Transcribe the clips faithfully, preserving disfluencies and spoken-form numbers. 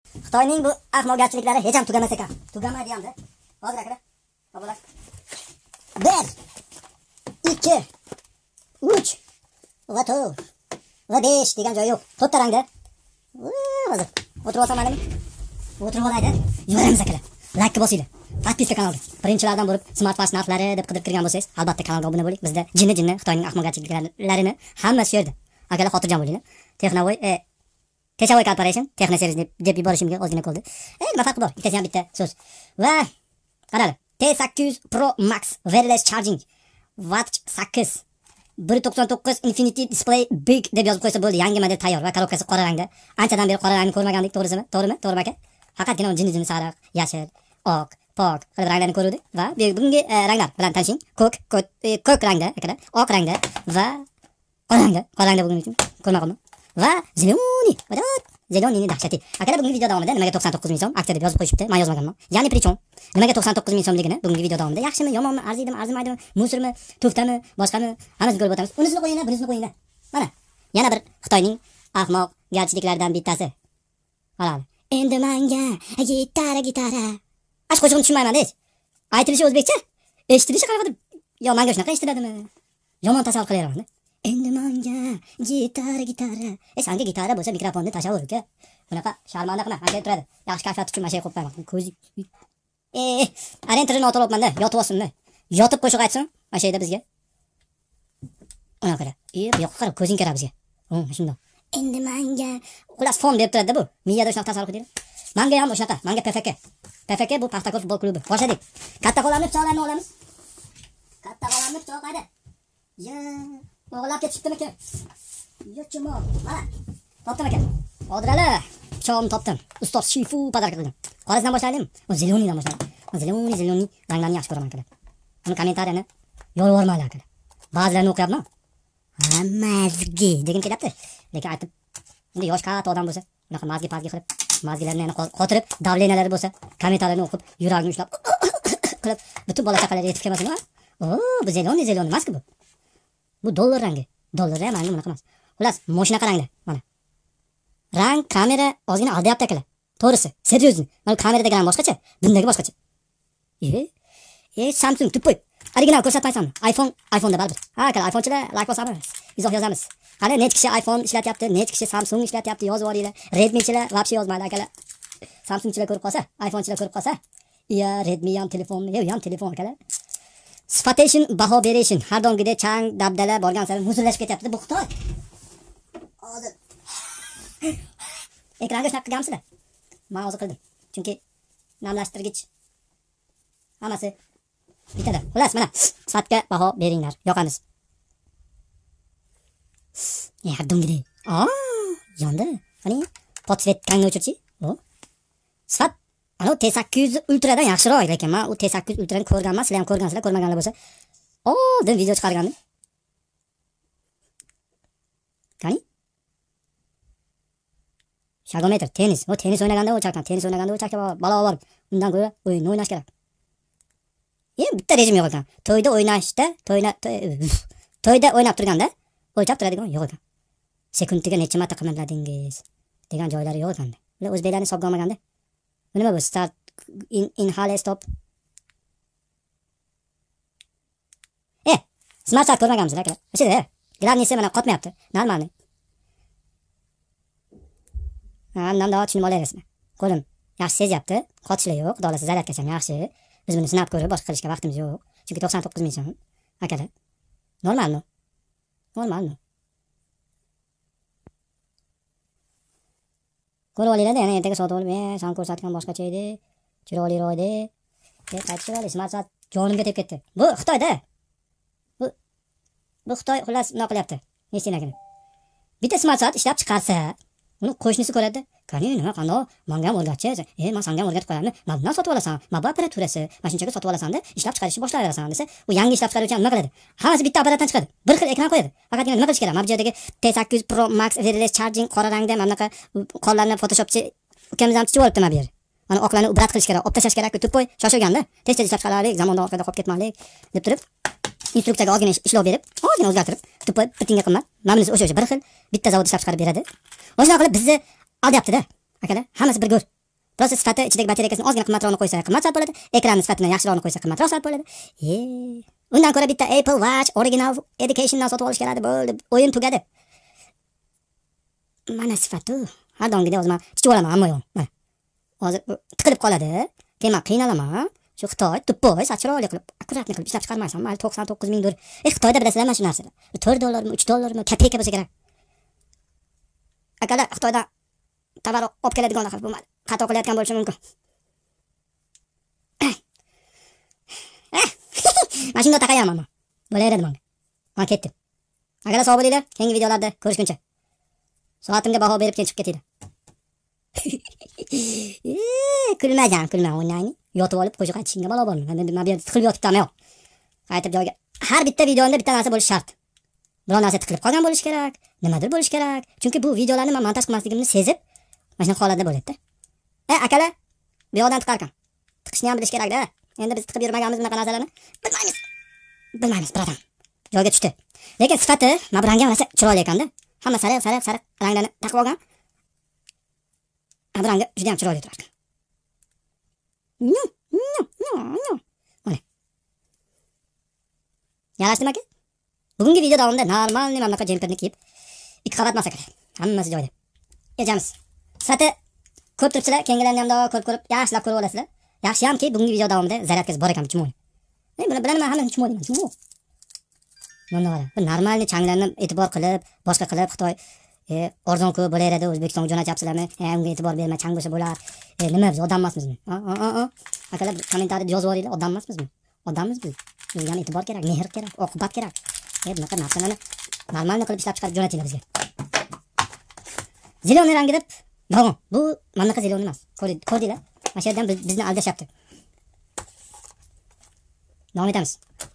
Xitoyning bu ahmoqgarchiliklari hech ham tugamas ekan. Tugamaydi hamda. Hozir akalar. Babalar. bir, ikki, uch va to'rt va besh degan joyi yo'q. to'rtta rangda. Hozir o'tirib olsam maylimi? O'tirib olaydi. Yuramiz akalar. Like bosinglar. Podpiska kanalga. Birinchilardan bo'lib smartfon narxlari deb qidirib kirgan bo'lsangiz, albatta kanalga obuna bo'ling. Bizda jinni-jinni Xitoyning ahmoqgarchiliklarini hammasi yerda. Akalar xotirjam bo'linglar. Texnovoy e Techavoy Corporation, Techno Series deb yuborishimga ozgina qoldi. E, nima farqi bor? Ikkitasi ham bitta so'z. Va qarang, T sakkiz Pro Max Wireless Charging Watt sakkiz bir to'qson to'qqiz Infinity Display Big deb yozib qo'ysa bo'ldi. Yangi model tayyor va korobkasi qora rangda. Anchadan beri qora rangni ko'rmagandik, to'g'risimi? To'g'rimi? To'g'rimi aka? Faqatgina jinni-jinni sariq, yashil, oq, pok qilib ranglarni ko'rdik va bugungi ranglar bilan tanishing. Ko'k, ko'k rangda akalar, oq rangda va qora rangda. Qora rangda bugun uchun ko'rma qolma. Va zeleniy. Zeleniy dahshati. Akalar bugungi video davomida nimaga to'qson to'qqiz ming so'm aksiya deb yozib qo'yishibdi. Men yozmaganman. Ya'ni prichon. Nimaga to'qson to'qqiz ming so'mligini bugungi video davomida yaxshimi, yomonmi, arziydimi, arzimaydimi, musurmi, to'ftami, boshqami, hammasini ko'rib o'tamiz. Unisini qo'yinglar, bunisini qo'yinglar. Mana, yana bir Xitoyning ahmoq garchiliklaridan bittasi. Mana. Endi menga gitara gitara. Ash qo'shig'ini tushunmayman deysiz. Aytilishi o'zbekcha, eshitilishi qanaqadir. Yo, menga shunaqa eshitiladimi? Yomon tasavvur qilaman. Endi menga gitara gitara. E, senga gitara bo'lsa mikrofonni tashavvur uka. Bunaqa sharmanda qilma, aka turadi. Yaxshi kayfiyat uchun mana shay qo'yib qo'yaman. Ko'zi. E, arenterini o'tiribman-da, yotib olsin-da. Yotib qo'shiq aytsin, mana shayda bizga. Ana qara. E, bu yoqqa qarab ko'zing kerak bizga. Ha, shundoq. Endi menga xullas fon deb turadi bu. Miyada shunaqa tasavvur qiling. Menga ham shunaqa, menga P F K. P F K bu Paxtakor futbol klubi. Boshladik. Katta qo'llarni pichoqlarni olamiz. Katta qo'llarni pichoq qayda? Ya, o'g'irlab ketishibdimi aka? Yo'qmi? Mana. Topdim aka. Odrali, pichoqni topdim. Ustoz Shifu padarka qildim. Qorasidan boshlaydim. O zelenidan boshlaydim. O zeleniy, zeleniy ranglarni yaxshi ko'raman akalar. Uni kommentariyani yo'lvormanglar akalar. Ba'zilarini o'qiyapman. Hammasiga degim kelyapti. Lekin aytib, endi yosh katta odam bo'lsa, bunaqa mazgi pazgi qilib, mazgilarni yana qotirib, davlenalari bo'lsa, kommentariyani o'qib, yuragini ushlab qilib, butun bola chaqalarga yetib kelmasin. O, bu zeleniy, zeleniy emas-ku bu. Bu dollar rangi. Dollar ham menga bunaqa emas. Xullas, mashina qaranglar, mana. Rang, kamera ozgina aldayapti akalar. To'g'risi, seryozni. Mana kamerada garam boshqacha, bundagi boshqacha. E, e, Samsung tup qo'yib. Original ko'rsatmaysanmi? iPhone, iPhone da baribir. Ha, akalar, iPhonechilar like bosamiz. Izoh yozamiz. Qani net kishi iPhone ishlatyapti, net kishi Samsung ishlatyapti, yozib olinglar. Redmichilar vobshe yozmaydi akalar. Samsungchilar ko'rib qolsa, iPhonechilar ko'rib qolsa, ya Redmi ham telefonmi, yo ham telefon akalar. Sifatation, baho berishin. Har doimgidek chang, dabdala borgan sari musullashib ketyapti. Bu Xitoy. Hozir ekranga shunaqa qilgamsizlar. Men hozir qildim. Chunki namlashtirgich hammasi bitada. Xullas, mana sifatga baho beringlar. Yoqamiz. E, har doimgidek. Aa, yondi. Qani, podsvetkangni o'chirchi. Bu. Sifat ana T sakkiz Ultra'dan yaxshiroq, lekin men u T sakkiz Ultra'ni ko'rganman, sizlar ham ko'rgansizlar, ko'rmaganlar bo'lsa, oldin video chiqargandim. Qani? Shagometr, tennis. O tennis o'ynaganda o'charkan, tennis o'ynaganda o'charkan balo bor. Undan ko'ra o'yin o'ynash kerak. E, bitta rejim yo'q ekan. To'yda o'ynashda, to'yna to'yda o'ynab turganda o'lchab turadigan yo'q ekan. Sekundiga necha marta qilmadingiz degan joylari yo'q ekan. Ular o'zbeklarni hisobga olmaganda. Nima bu? Start, in, inhale, stop. E, smart soat ko'rmaganmizlar akalar. O'shada, glavnisi mana qotmayapti. Normalni. Ha, namda ochishni bo'layapsizmi? Qo'lim yaxshi sezyapti. Qotishlar yo'q. Xudoolasa zaryadkasi ham yaxshi. Biz buni sinab ko'rib boshqa qilishga vaqtimiz yo'q. Chunki to'qson to'qqiz ming so'm akalar. Normalmi? Normalmi? Ko'rib olinglar-da, yana ertaga sotib olib, "E, sen ko'rsatgan boshqacha edi. Chiroyliroq edi." deb aytishadi. Smart soat jonimga tegib ketdi. Bu Xitoyda. Bu bu Xitoy xullas nima qilyapti? Esinglarga. Bitta smart soat ishlab chiqarsa, uni qo'shnisi ko'radi. "Qani, nima qandoq? Menga ham o'rgatchi. E, men senga ham o'rgatib qo'yaman. Men bundan sotib olasan. Men bu apparaturasi, mana shunchaga sotib olasan-da, ishlab chiqarishni boshlayverasan" desa, u yangi ishlab chiqaruvchi ham nima qiladi? Hammasi bitta apparatdan chiqadi. Bir xil ekran qo'yadi. Faqatgina nima qilish kerak? Mana bu yerdagi T sakkiz Pro Max Wireless Charging qora rangda mana bunaqa qollarni Photoshopchi ukamiz ham tichib olibdi mana bu yer. Mana oqlarni ubrat qilish kerak, olib tashlash kerak, tutib qo'y, shoshilganda. Tez-tez ishlab chiqaraylik, zamondan orqada qolib ketmaylik deb turib, instruksiyaga ozgina ishlov berib, ozgina o'zgartirib, tutib qo'yib, bitinga qimmat. Mana bunisi o'sha o'sha bir xil bitta zavod ishlab chiqarib beradi. O'shana qilib bizni aldayapti-da. Akalar, hammasi bir go'r. Prosta sifati ichidagi batareykasini ozgina qimmatroqni qo'ysa qimmat soat bo'ladi. Ekranni sifatini yaxshiroqni qo'ysa qimmatroq soat bo'ladi. E, undan ko'ra bitta Apple Watch Original Edition'dan sotib olish kerak bo'ldi. O'yin tugadi. Mana sifati. Har doimgidek o'zim tichib olaman hamma yo'q. Mana. Hozir tiqilib qoladi. Keyin men qiynalaman. Shu Xitoy tuppoy, chiroyli qilib, akkuratni qilib ishlab chiqarmaysan. Mayli to'qson to'qqiz ming dollar. E Xitoyda bilasizlar mana shu narsalar. to'rt dollarmi, uch dollarmi, kopeyka bo'lsa kerak. Akalar Xitoydan tovar olib keladigan qilib bo'lmadi. Xato qilayotgan bo'lishi mumkin. Mana shunda taqayaman men. Bo'laveradi menga. Men ketdim. Agar sog' bo'linglar, keyingi videolarda ko'rishguncha. Soatimga baho berib keyin chiqib ketinglar. Kulmagan, kulma o'ynayni. Yotib olib qo'shiq aytishingga balo bormi? Men men bu yerda tiqilib yotibman yo'q. Qaytib joyiga. Har bitta videoda bitta narsa bo'lishi shart. Biror narsa tiqilib qolgan bo'lishi kerak, nimadir bo'lishi kerak. Chunki bu videolarni men montaj qilmasligimni sezib, mana shu holatda bo'ladi-da. E, akalar, bu yoqdan tiqarkan. Tiqishni ham bilish kerak-da. Endi biz tiqib yurmaganmiz bunaqa narsalarni. Bilmaymiz. Bilmaymiz, birodar. Joyiga tushdi. Lekin sifati, mana bu rangga qarasa chiroyli ekan-da. Hamma sariq, sariq, sariq ranglarni taqib olgan. Bu rangi juda ham chiroyli turar. No, no, no, no. Mana. Yarashdimi aka? Bugungi video davomida normal mana bunaqa jemperni kiyib ikki qavat masa kerak. Hammasi joyida. Ejamiz. Sifati ko'p turibsizlar, keyingilarni ham ko'p ko'rib, yaxshilab ko'rib olasizlar. Yaxshi hamki bugungi video davomida zaryadkasi bor ekan chumoni. E, buni bilaman, hamma chumoni emas, chumoni. Mana qara. Bu normalni changlarni e'tibor qilib, boshqa qilib Xitoy e, arzon-ku bo'laveradi, O'zbekistonga jo'natyapsizlarmi? E, unga e'tibor berma, chang bo'lsa bo'lar. E, nima biz odam emasmizmi? Ha, ha, ha. Akalar kommentariyada yozib yuboringlar, odam emasmizmi? Odammiz biz. Bizga ham e'tibor kerak, mehr kerak, oqibat kerak. E, bunaqa narsalarni normalni qilib ishlab chiqarib jo'natinglar bizga. Zeleniy rangi deb, bo'g'on. Bu mamlakat zeleniy emas. Ko'rdinglar? Mana shu yerdan bizni aldashyapti. Davom etamiz.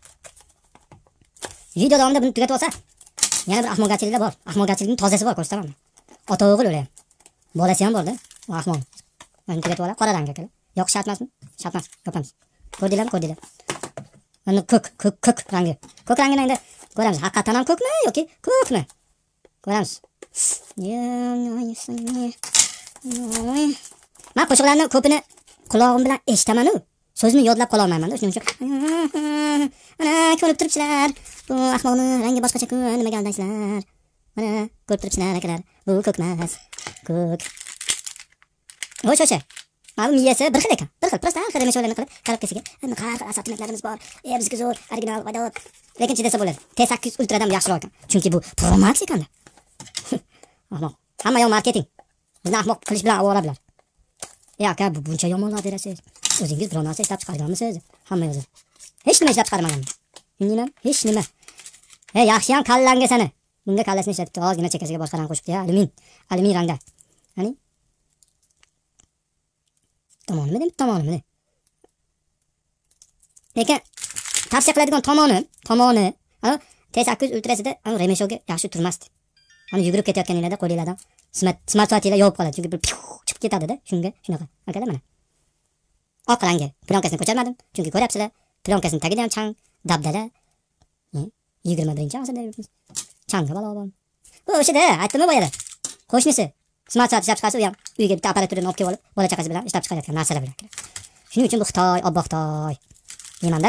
Video davomida buni tugatib olsa, yana bir ahmoqgarchiliklar bor. Ahmoqgarchilikning tozasi bor, ko'rsataman. Ota o'g'il o'layam. Bolasi ham bor-da. U ahmoq. Mana tugatib ola, qora rangga keladi. Yo'q, shart emasmi? Shart emas. Yopamiz. Ko'rdinglarmi? Ko'rdinglar. Mana ko'k, ko'k, ko'k rangi. Ko'k rangini endi ko'ramiz. Haqiqatan ham ko'kmi yoki ko'kmi? Ko'ramiz. Men qo'shiqlarni ko'pini quloqim bilan eshitaman-ku. So'zni yodlab qola olmayman-da, shuning uchun. Mana ko'rib turibsizlar. Bu ahmoqning rangi boshqacha-ku, nimaga aldaysizlar? Mana ko'rib turibsizlar akalar. Bu ko'k emas. Ko'k. Voy sho'cha. Mana bu miyasi bir xil ekan. Bir xil, prosta har xil emishlarni qilib, qarab kelsiga. Endi qanaqa assortimentlarimiz bor. E, bizga zo'r, original, vodod. Lekin chidasa bo'ladi. T sakkiz yuz Ultra'dan yaxshiroq ekan. Chunki bu Pro Max ekan-da. Ahmoq. Hamma yo'q marketing. Bizni ahmoq qilish bilan avorabilar. E, aka, bu buncha yomonlar berasiz. O'zingiz biror narsa ishlab chiqarganmisiz? Hamma yozadi. Hech nima ishlab chiqarmagan. Nima? Hech nima. E, yaxshi ham kallanga sani. Bunga kallasini ishlatibdi. Ozgina chekkasiga boshqa rang qo'shibdi, alyumin. Alyumin rangda. Ya'ni tomonimi deb tomonimi. Lekin tavsiya qiladigan tomoni, tomoni, ana T sakkiz yuz Ultra'sida ana remeshoga yaxshi turmasdi. Ana yugurib ketayotganinglarda qo'lingizdan smart smart soatinglar yopib qoladi, chunki bir chiqib ketadi-da, shunga shunaqa. Akalar mana. Oq rangi. Plyonkasini ko'chirmadim, chunki ko'ryapsizlar, plyonkasining tagida ham chang, dabdala. yigirma birinchi asrda yuribmiz. Changga balo bor. Bu o'shida, aytdimmi boyada? Qo'shnisi smart soat ishlab chiqarsa, u ham uyga bitta apparaturini olib kelib olib, bola chaqasi bilan ishlab chiqarayotgan narsalar bilan. Shuning uchun bu Xitoy, obbo Xitoy. Deyman-da.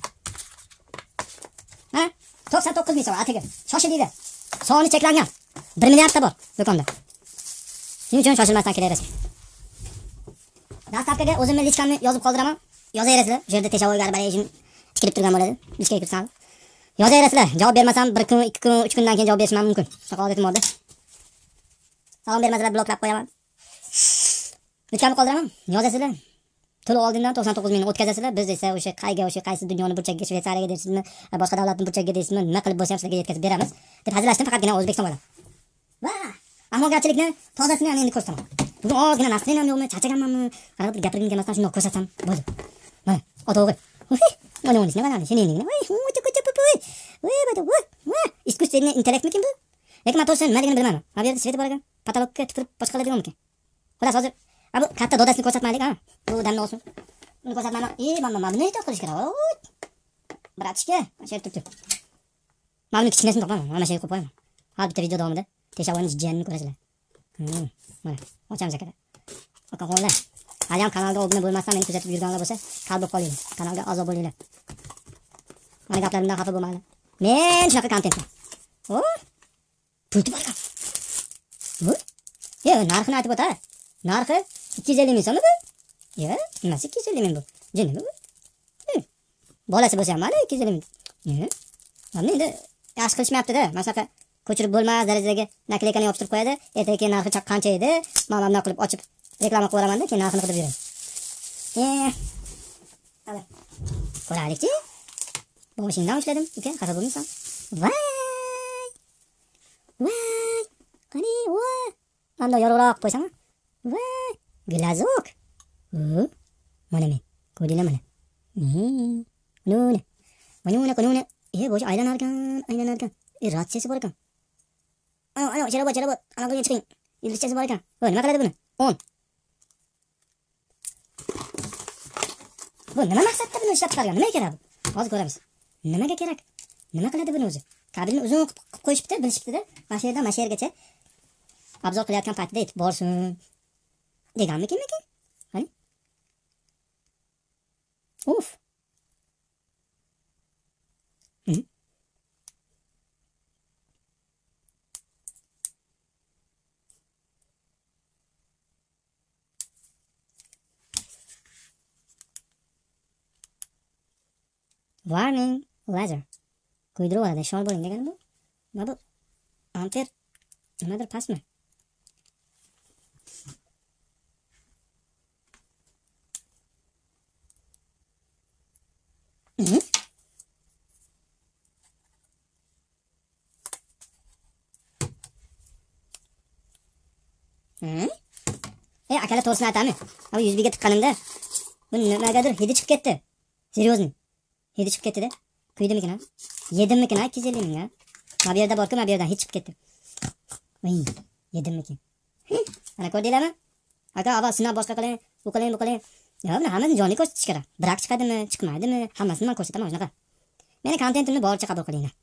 Ha? to'qson to'qqiz ming so'm atiga. Shoshilinglar. Soni cheklangan. bir milliardta bor do'konda. Shuning uchun shoshilmasdan kelaverasiz. Dastavkaga o'zimni lichkamni yozib qoldiraman. Yozaverasizlar. Bu yerda teshovoy garbarejin tikilib turgan bo'ladi. Lichkaga kirsan. Yozaverasizlar. Javob bermasam bir kun, ikki kun, uch kundan keyin javob berishim mumkin. Shunaqa odatim borda. Salom bermasalar bloklab qo'yaman. Lichkamni qoldiraman. Yozasizlar. To'lov oldindan to'qson to'qqiz ming o'tkazasizlar. Biz esa o'sha qayga, o'sha qaysi dunyoni burchagiga, Shveysariyaga deysizmi, boshqa davlatning burchagiga deysizmi, nima qilib bo'lsa ham sizlarga yetkazib beramiz deb hazillashdim, faqatgina O'zbekiston bilan. Va ahmoqgarchilikni tozasini ham endi ko'rsataman. Bugun ozgina nasrin ham yo'qmi, charchaganmanmi? Qarab bir gapirgim kelmasdan shundoq ko'rsatsam bo'ldi. Mana, ota o'g'il. Mana o'nis nima qiladi? Seni nima? Voy, o'ta ko'cha pupuy. Voy, bada, voy. Искусственный интеллектmikin bu? Lekin men to'g'risini nimaligini bilmayman. Mana bu yerda sveti bor ekan. Patologga tupurib boshqaladiganmikin. Xolos hozir bu katta dodasini ko'rsatmaylik, ha? Bu damni olsin. Buni ko'rsatmayman. E, mana mana buni aytib qilish kerak. Voy. Bratishka, mana shu yerda turibdi. Mana buni kichkinasini topaman. Mana shu yerga qo'yib qo'yaman. Har bitta video davomida teshovoyni jiyanini ko'rasizlar. Hmm, mana ochamiz aka. Aka qo'yinglar. hali ham kanalga obuna bo'lmasdan meni kuzatib yurganlar bo'lsa, qalb qolinglar. Kanalga a'zo bo'linglar. Mana gaplarimdan xafa bo'lmanglar. Men shunaqa kontentman. O, pulti bor ekan. Bu? Ye, narxini aytib o'ta. Narxi ikki yuz ellik ming so'mmi bu? Ye, nimasi ikki yuz ellik ming bu? Jinimi bu? Bolasi bo'lsa ham mayli ikki yuz ellik ming. Ye. Mana endi yaxshi qilishmayapti-da. Mana shunaqa ko'chirib bo'lmas darajadagi nakleykalarni yopishtirib qo'yadi. Ertaga keyin narxi qancha edi? Mana bunday qilib ochib reklama qilib beraman-da, keyin narxini qilib beradi. E, hadi. Ko'raylik-chi. Boshingdan ushladim, uka, xafa bo'lmaysan. Voy! Voy! Qani, voy! Mana yorug'roq qo'ysam. Voy! Glazok. O, mana men. Ko'rdinglar mana. Hmm. Nuna. Mana nuna, e, bosh aylanar ekan, aylanar ekan. E, ratsiyasi bor ekan. Ana, ana, ichari bor, ichari bor. Ana qo'yga chiqing. Ildizchasi bor ekan. O, nima qiladi buni? on. Bu nima maqsadda buni ishlab chiqargan? Nima kerak bu? Hozir ko'ramiz. Nimaga kerak? Nima qiladi buni o'zi? Kabelni uzun qilib qo'yishibdi, bilishibdi-da. Mana shu yerdan mana shu yergacha obzor qilayotgan paytida yetib borsin. Deganmikin-mikin? Qani? Uf. Hı? Warning, laser. Kuydirib oladi, shol bo'ling degani bu. Nima bu? Amper nimadir pastmi? Hı? Hı? E, akalar to'g'risini aytami? Ama yuz birga tiqqanimda bu nimagadir hidi chiqib ketdi. Seryozni. Hidi chiqib ketdi-da. Kuydimikin ha? Yedimmikin ha? ikki yuz ellik ming ha? Mana bu yerda bor-ku, mana bu yerdan hid chiqib ketdi. Voy, yedimmikin. Ana ko'rdinglarmi? Aka, avval sinab boshqa qiling, bu qiling, bu qiling. Ya, buni hammasini jonli ko'rsatish kerak. Birak chiqadimi, chiqmaydimi? Hammasini men ko'rsataman shunaqa. Meni kontentimni boricha qabul qilinglar.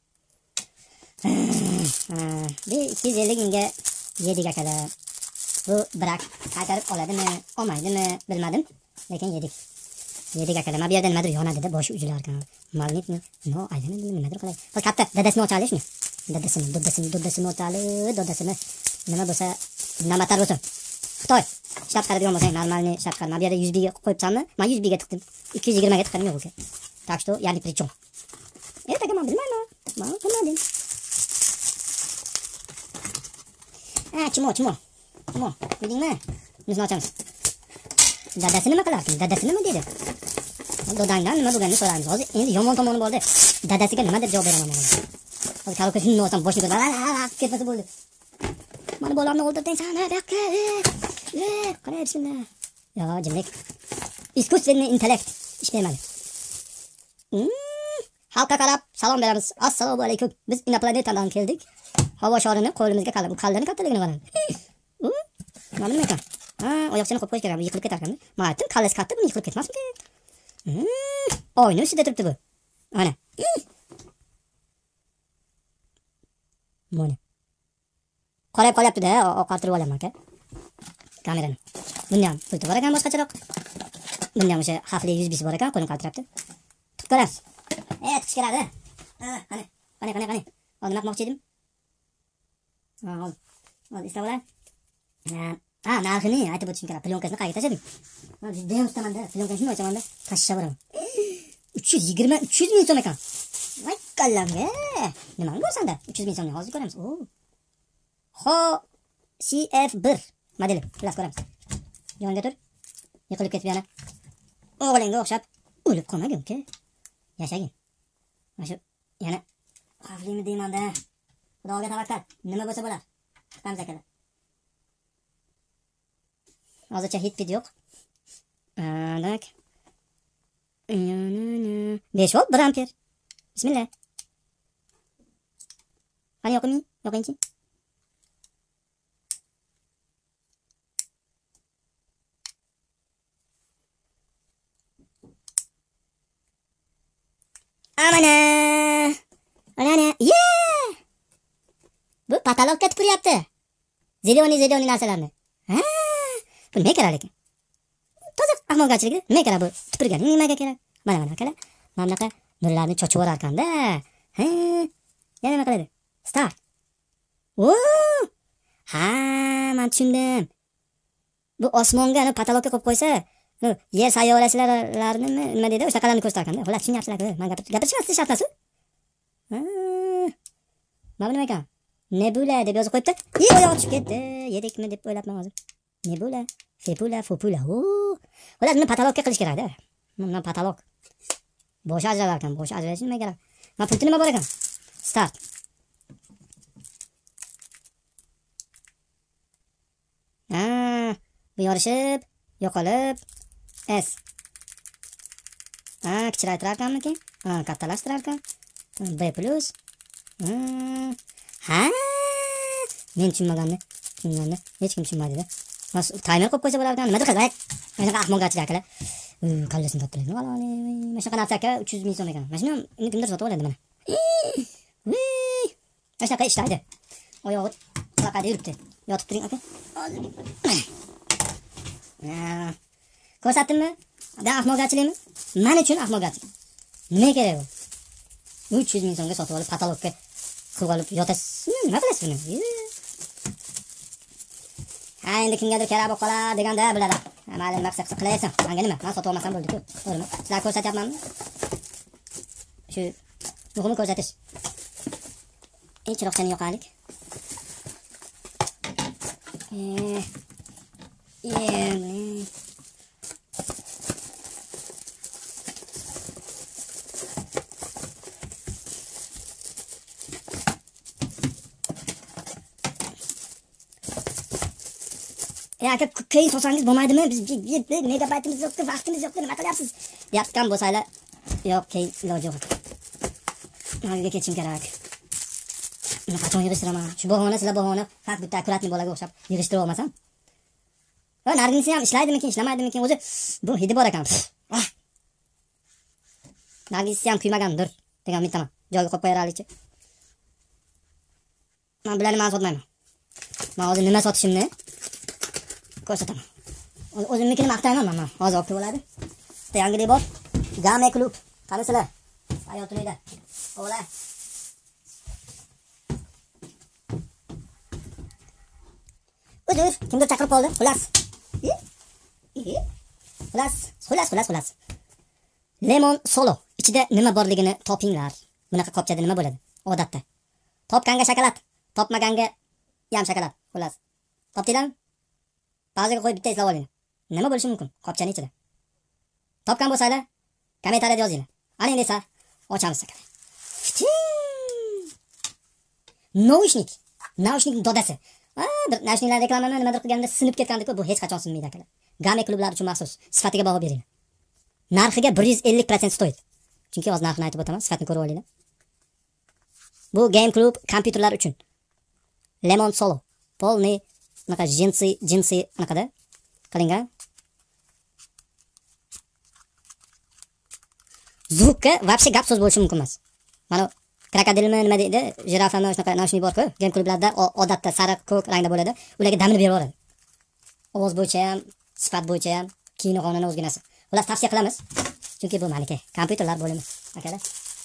Bu ikki yuz ellik mingga yedik akalar. Bu birak qaytarib oladimi, olmaydimi bilmadim, lekin yedik. Yedik akalar. Mana bu yerda nimadir yonadi-da, boshi uzilar ekan. Magnitmi? No, aylanadi, nimadir qiladi. Hozir katta dadasini ochalish shuni. Dadasini, dadasini, dadasini ochali, dadasini nima bo'lsa, namatar bo'lsin. Xitoy ishlab chiqaradigan bo'lsang, normalni ishlab chiqar. Mana bu yerda yuz birga qo'yibsanmi? Men yuz birga tiqdim. ikki yuz yigirma ga tiqdim yo'q uka. Так что я ни при чем. Ertaga men bilmayman. Men qilmadim. Ha, chimo, chimo. Chimo, ko'rdingmi? Bizni ochamiz. Dadasi nima qilarkin? Dadasi nima dedi? Dodangdan nima bo'lganini so'raymiz. Hozir endi yomon tomoni bor-da. Dadasiga nima deb javob beraman men. Hozir karoka shunday olsam boshini ko'tarib ketmasa bo'ldi. Mana bolamni o'ldirdim sana, bakka. Qarayib shunda. Yo, jimlik. Искусственный интеллект ish bermadi. Xalqqa qarab salom beramiz. Assalomu alaykum. Biz inoplanetadan keldik. Havo sharini qo'limizga qalab, qalbini kattaligini qarang. Mana nima ekan? Ha, oyoqchani qo'yib qo'yish kerak, yiqilib ketar ekan. Men aytdim, kallasi katta, buni yiqilib ketmasmi? Oyni ustida turibdi bu. Mana. Mana. Qorayib qolyapti-da, oqartirib olaman aka. Kamerani. Bunda ham pulti bor ekan boshqacharoq. Bunda ham o'sha xavfli yuz bir bor ekan, qo'lim qaltirabdi. Tutib ko'ramiz. E, tiqish kerak-da. Ha, qani. Qani, qani, qani. Hozir nima qilmoqchi edim? Ha, hozir. Hozir eslab olar. Ha, narxini aytib o'tishim kerak. Plyonkasini qayerga tashlading? Men juda ham ustamanda. Plyonkani shunday ochaman-da, tashlab boraman. uch yuz yigirma, uch yuz ming so'm ekan. Voy kallamga. Nima bo'lsanda? uch yuz ming so'mni hozir ko'ramiz. O. Xo C F bir modeli. Plus ko'ramiz. Yonga tur. Yiqilib ketib yana. O'g'lingga o'xshab o'lib qolmagin-ku. Yashagin. Mana shu yana xavflimi deyman-da. Xudoga tavakkal. Nima bo'lsa bo'lar. Chiqamiz akalar. Hozircha hit video yo'q. Anak. besh volt bir amper. Bismillah. Qani yoqing? Yoqingchi. Amana. Ana. Yeah! Bu patologga tupuryapti. Zelioni, zelioni narsalarni. Ha? Bu nima kerak ekan? toza ahmoqgarchilikda. Nima kerak bu? Tupurgan nimaga kerak? Mana mana akalar. Mana bunaqa nurlarni chochib yurar ekanda. Ha, yana nima qiladi? Start. O! Ha, men tushundim. Bu osmonga, patologga qo'yib qo'ysa, yer sayyorasilarni nima deydi? O'shaqalarni ko'rsatar ekanda. Xullas tushunyapsizlar-ku. Men gapirishmasdi shartlasi. Ha. Mana nima ekan? Nebula deb yozib qo'yibdi. Ey, oyoq tushib ketdi. Yedikmi deb o'ylabman hozir. Nebula, fepula, fopula. O! Xullas buni patologga qilish kerak-da. Bundan patolog. Boshi ajralar ekan, boshi ajralishi nima kerak? Mana pulti nima bor ekan? Start. Ha, bu yorishib, yo'qolib, S. Ha, kichiraytirar ekanmi? Ha, kattalashtirar ekan. B plus. Ha, men tushunmaganni, tushunganni hech kim tushunmaydi-da. Mas timer qo'yib qo'ysa bo'lar ekan. Nima qilay? Mana ahmoqgarchilik akalar. Kallasini topdilar. Valani, mana shunaqa narsa aka uch yuz ming so'm ekan. Mana shuni uni kimdir sotib oladi mana. Voy! Mana shunaqa ishlaydi. Oyog'i qanaqada yuribdi. Yotib turing aka. Ko'rsatdimmi? Da ahmoqgarchilikmi? Men uchun ahmoqgarchilik. Nima kerak bu? uch yuz ming so'mga sotib olib patologga qilib olib yotasiz. Nima qilasiz buni? Ha, endi kimgadir kerak bo'lib qolar deganda biladi. Mayli, maqsad qilsa qilaversin. Menga nima? Men sotib olmasam bo'ldi-ku. To'g'rimi? Sizlar ko'rsatyapmanmi? Shu muhimi ko'rsatish. Eng chiroqchani yoqaylik. Eh. Eh. Ya aka keyin solsangiz bo'lmaydimi? Biz megabaytimiz yo'q, vaqtimiz yo'q, nima qilyapsiz? Deyotgan bo'lsanglar, yo'q, keyin iloji yo'q. Nariga ketishim kerak. Nima qachon yig'ishtiraman? Shu bahona, sizlar bahona, faqat bitta akkuratli bolaga o'xshab yig'ishtirib olmasam. Va narginisi ham ishlaydimikin, ishlamaydimikin, o'zi bu hidi bor ekan. Narginisi ham kuymagandir degan umiddaman. Joyiga qo'yib qo'yarlikchi. Men bularni men sotmayman. Men hozir nima sotishimni ko'rsataman. O'zimnikini maqtayman men. Hozir olib bo'ladi. Bitta yangilik bor. Game klub. Qanisizlar? Hayotimda. O'g'lar. Uzr, kimdir chaqirib qoldi. Xullas. Xullas, xullas, xullas, xullas. Lemon Solo. Ichida nima borligini topinglar. Bunaqa qopchada nima bo'ladi? Odatda. Topganga shokolad, topmaganga ham shokolad. Xullas. Topdinglarmi? Ba'ziga qo'yib bitta eslab oling. Nima bo'lishi mumkin qopchaning ichida? Topgan bo'lsanglar, kommentariyada yozinglar. Ana endi esa ochamiz aka. Naushnik. Naushnik dodasi. Ha, bir naushniklar reklamani nimadir qilganda sinib ketganda-ku, bu hech qachon sinmaydi akalar. Game klublar uchun maxsus. Sifatiga baho beringlar. Narxiga bir yuz ellik foiz stoydi. Chunki hozir narxini aytib o'taman, sifatini ko'rib olinglar. Bu Game Club kompyuterlar uchun. Lemon Solo. Polni bunaqa jinsi, jinsi bunaqada qilingan. Zvukka вообще gap so'z bo'lishi mumkin emas. Mana krokodilmi nima deydi? Jirafami shunaqa naushnik bor-ku. Game klublarda odatda sariq, ko'k rangda bo'ladi. Ularga damini berib yuboradi. Ovoz bo'yicha ham, sifat bo'yicha ham kino qonuni o'zginasi. Ular tavsiya qilamiz. Chunki bu malika kompyuterlar bo'limi akalar.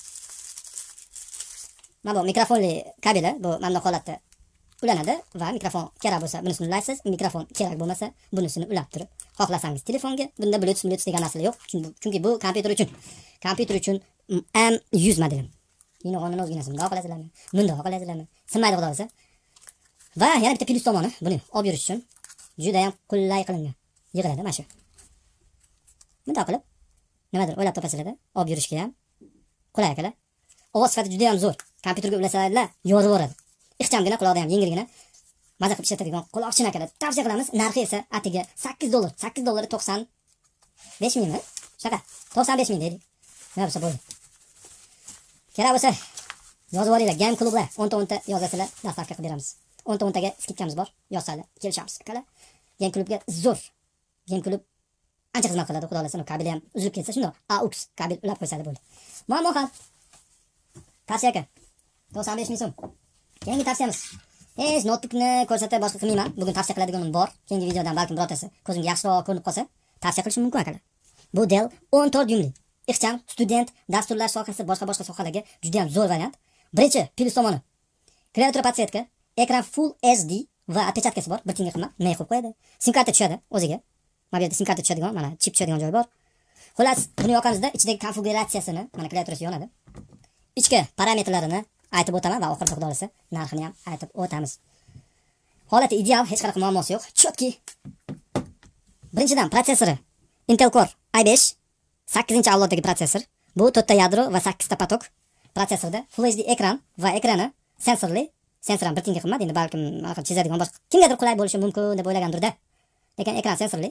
Mana bu mikrofonli kabel, bu mana holatda ulanadi va mikrofon kerak bo'lsa bunisini ulaysiz, mikrofon kerak bo'lmasa bunisini ulab turib, xohlasangiz telefonga, bunda Bluetooth, Bluetooth degan narsa yo'q. Chunki bu kompyuter uchun. Kompyuter uchun M yuz modelim. Yine qonuni o'zginasi. Bundoq qilasizlarmi? Bundoq qilasizlarmi? Sinmaydi xudo o'zi. Va yana bitta plus tomoni, buni olib yurish uchun juda ham qulay qilingan. Yig'iladi mana shu. Bundoq qilib nimadir o'ylab topasizlar-da, olib yurishga ham qulay akalar. Ovoz sifati juda ham zo'r. Kompyuterga ulasanglar, yorib yoradi. Ixchamgina, quloqda ham yengilgina maza qilib ishlatadigan quloqchin akalar. Tavsiya qilamiz. Narxi esa atiga sakkiz dollar. sakkiz dollar to'qson besh mingmi? Shaka. to'qson besh ming deylik. Nima bo'lsa bo'ldi. Kerak bo'lsa yozib olinglar. Game klublar o'nta o'nta yozasizlar, dastavka qilib beramiz. o'nta o'ntaga skidkamiz bor. Yozsanglar, kelishamiz akalar. Game klubga zo'r. Game klub ancha xizmat qiladi, xudo xolasa. Kabel ham uzilib ketsa, shundoq A U X kabel ulab qo'ysadi bo'ldi. Muammo hal. Tavsiya aka. to'qson besh ming so'm. Keyingi tavsiyamiz. Hech notebookni ko'rsatib boshqa qilmayman. Bugun tavsiya qiladiganim bor. Keyingi videodan balkim birortasi ko'zimga yaxshiroq ko'rinib qolsa, tavsiya qilishim mumkin akalar. Bu Dell o'n to'rt yumli, ixcham, student, dasturlar sohasi, boshqa boshqa sohalarga juda ham zo'r variant. Birinchi plus tomoni. Klaviatura podsetka, ekran Full H D va отпечаткасы bor, bir tiyinga qimmat, nima qo'yib qo'yadi. Sim karta tushadi o'ziga. Mana bu yerda sim karta tushadigan, mana chip tushadigan joyi bor. Xullas, buni yoqamizda ichidagi konfiguratsiyasini, mana klaviaturasi yonadi. Ichki parametrlarini aytib o'taman va oxir miqdorisi narxini ham aytib o'tamiz. Holati ideal, hech qanaqa muammosi yo'q. Chotki. Birinchidan protsessori Intel Core i besh sakkizinchi avloddagi protsessor. Bu to'rtta yadro va sakkizta potok. Protsessorda Full H D ekran va ekrani sensorli. Sensor ham bir tiyinga qimmat, endi balkim anaqa chizadigan boshqa kimgadir qulay bo'lishi mumkin deb o'ylagandir-da. Lekin ekran sensorli.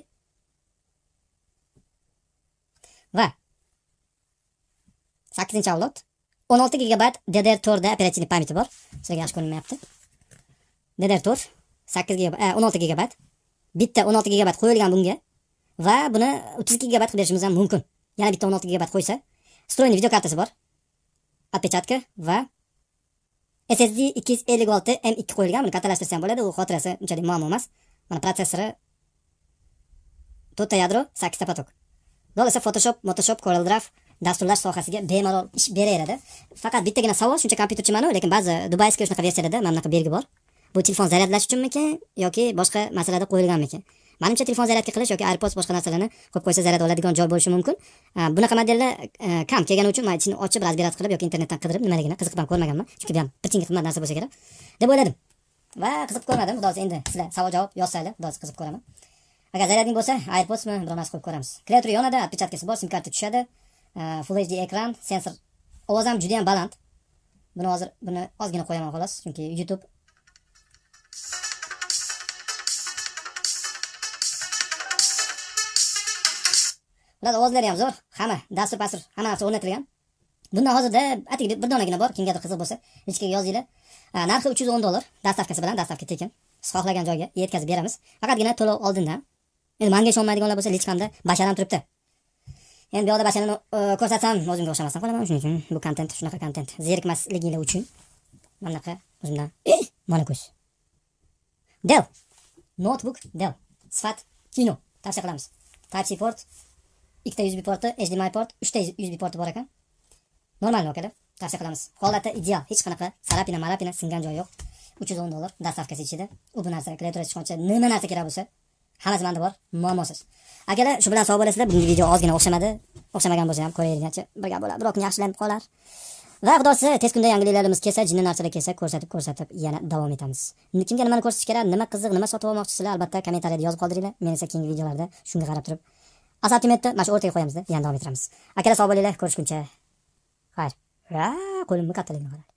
Va sakkizinchi avlod o'n olti gigabayt D D R to'rt da operativ pamyati bor. Sizga yaxshi ko'rinmayapti. D D R to'rt sakkiz gigabayt, o'n olti gigabayt. Bitta o'n olti gigabayt qo'yilgan bunga va buni o'ttiz ikki gigabayt qilib berishimiz ham mumkin. Yana bitta o'n olti gigabayt qo'ysa, встроенный video kartasi bor. Отпечатка va S S D ikki yuz ellik olti M ikki qo'yilgan. Buni kattalashtirsa ham bo'ladi. U xotirasi unchalik muammo emas. Mana protsessori to'rtta yadro, sakkizta potok. Dolayısıyla Photoshop, Photoshop, Corel Draw dasturlar sohasiga bemalol ish beraveradi. Faqat bittagina savol, shuncha kompyuterchiman-ku, lekin ba'zi dubayskiy shunaqa versiyalarda mana bunaqa belgi bor. Bu telefon zaryadlash uchunmikan yoki boshqa masalada qo'yilganmikan? Menimcha telefon zaryadga qilish yoki AirPods boshqa narsalarni qo'yib qo'ysa zaryad oladigan joy bo'lishi mumkin. Bunaqa modellar kam kelgani uchun men ichini ochib razbirat qilib yoki internetdan qidirib nimaligini qiziqib ham ko'rmaganman. Chunki bu ham bir tiyinga qimmat narsa bo'lsa kerak deb o'yladim. Va qiziqib ko'rmadim. Xudo endi sizlar savol javob yozsanglar, xudo qiziqib ko'raman. Agar zaryading bo'lsa, AirPodsmi, biror narsa qo'yib ko'ramiz. Klaviatura yonadi, отпечаткасы bor, sim karta tushadi. Full H D ekran, sensor. Ovoz ham juda ham baland. Buni hozir buni ozgina qo'yaman xolos, chunki YouTube ular ovozlari ham zo'r, hamma dastur pastur, hamma narsa o'rnatilgan. Bundan hozirda atigi bir donagina bor, kimgadir qiziq bo'lsa, ichkiga yozinglar. Narxi uch yuz o'n dollar, dastavkasi bilan, dastavka tekin. Siz xohlagan joyga yetkazib beramiz. Faqatgina to'lov oldindan. Endi menga ishonmaydiganlar bo'lsa, lichkamda bashar ham turibdi. Endi bu yoqda basharni ko'rsatsam, o'zimga o'xshamasdan qolaman. Shuning uchun bu kontent, shunaqa kontent. Zerikmasliginglar uchun mana bunaqa o'zimdan mana ko'z. Dell notebook Dell sifat kino tavsiya qilamiz. Type C port, ikkita U S B porti, H D M I port, uchta U S B porti bor ekan. Normal akalar, tavsiya qilamiz. Holati ideal, hech qanaqa sarapina, marapina singan joyi yo'q. uch yuz o'n dollar dastavkasi ichida. U bu narsa klaviatura chiqqancha nima narsa kerak bo'lsa, hammasi menda bor, muammosiz. Akalar, shu bilan sog' bo'lasizlar. Bugungi video ozgina o'xshamadi. O'xshamagan bo'lsa ham ko'ravergancha bir gap bo'ladi, biroq yaxshilanib qolar. Va xudosi tez kunda yangiliklarimiz kelsa, jinni narsalar kelsa, ko'rsatib ko'rsatib yana davom etamiz. Kimga nimani ko'rsatish kerak, nima qiziq, nima sotib olmoqchisizlar, albatta kommentariyada yozib qoldiringlar. Men esa keyingi videolarda shunga qarab turib assortimentni mana shu o'rtaga qo'yamiz-da, yana davom etamiz. Akalar sog' bo'linglar, ko'rishguncha. Xayr. Va qo'limni kattaligini qarang.